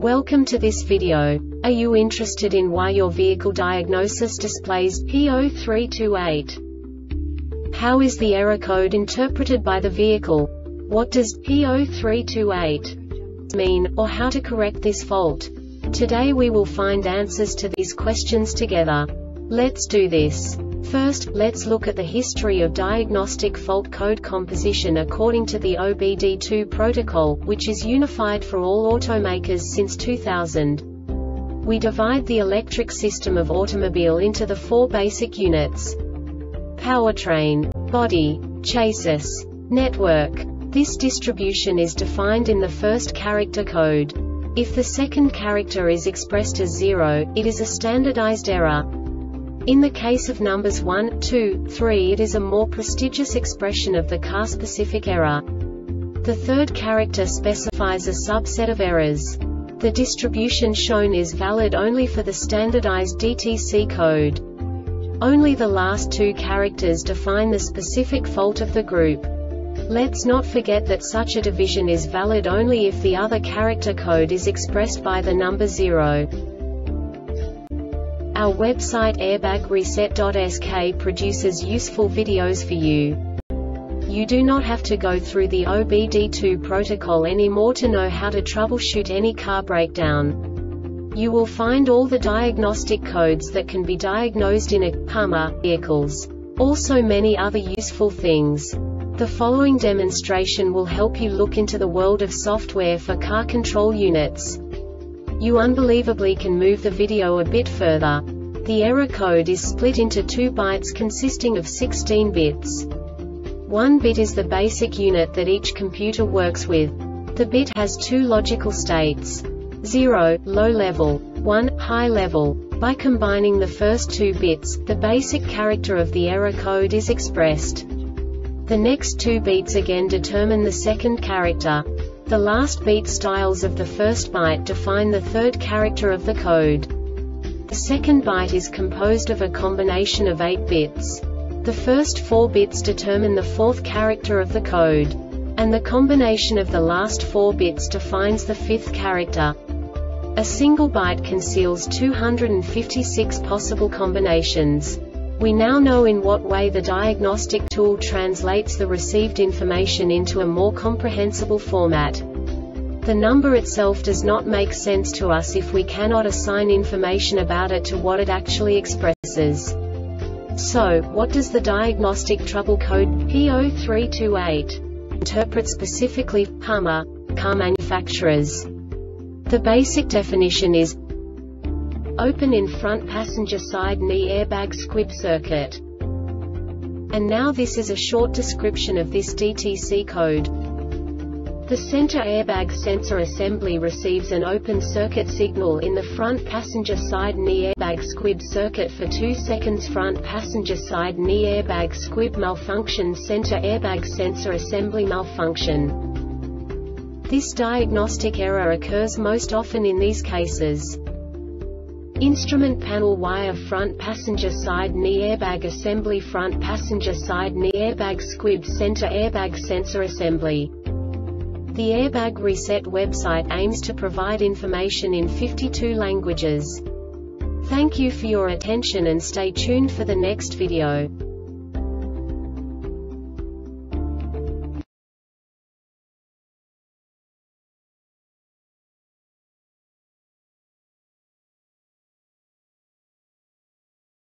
Welcome to this video. Are you interested in why your vehicle diagnosis displays P0328? How is the error code interpreted by the vehicle? What does P0328 mean, or how to correct this fault? Today we will find answers to these questions together. Let's do this. First, let's look at the history of diagnostic fault code composition according to the OBD2 protocol, which is unified for all automakers since 2000. We divide the electric system of automobile into the four basic units: powertrain, body, chassis, network. This distribution is defined in the first character code. If the second character is expressed as 0, it is a standardized error. In the case of numbers 1, 2, 3, it is a more prestigious expression of the car-specific error. The third character specifies a subset of errors. The distribution shown is valid only for the standardized DTC code. Only the last two characters define the specific fault of the group. Let's not forget that such a division is valid only if the other character code is expressed by the number 0. Our website airbagreset.sk produces useful videos for you. You do not have to go through the OBD2 protocol anymore to know how to troubleshoot any car breakdown. You will find all the diagnostic codes that can be diagnosed in a vehicles. Also many other useful things. The following demonstration will help you look into the world of software for car control units. You unbelievably can move the video a bit further. The error code is split into 2 bytes consisting of 16 bits. 1 bit is the basic unit that each computer works with. The bit has 2 logical states: 0, low level, 1, high level. By combining the first 2 bits, the basic character of the error code is expressed. The next 2 beats again determine the second character. The last beat styles of the first byte define the third character of the code. The second byte is composed of a combination of 8 bits. The first 4 bits determine the fourth character of the code. And the combination of the last 4 bits defines the fifth character. A single byte conceals 256 possible combinations. We now know in what way the diagnostic tool translates the received information into a more comprehensible format. The number itself does not make sense to us if we cannot assign information about it to what it actually expresses. So, what does the diagnostic trouble code P0328 interpret specifically for car manufacturers? The basic definition is: open in front passenger side knee airbag squib circuit. And now this is a short description of this DTC code. The center airbag sensor assembly receives an open circuit signal in the front passenger side knee airbag squib circuit for 2 seconds. Front passenger side knee airbag squib malfunction, center airbag sensor assembly malfunction. This diagnostic error occurs most often in these cases: instrument panel wire front passenger side knee airbag assembly, front passenger side knee airbag squib, center airbag sensor assembly. The Airbag Reset website aims to provide information in 52 languages. Thank you for your attention and stay tuned for the next video.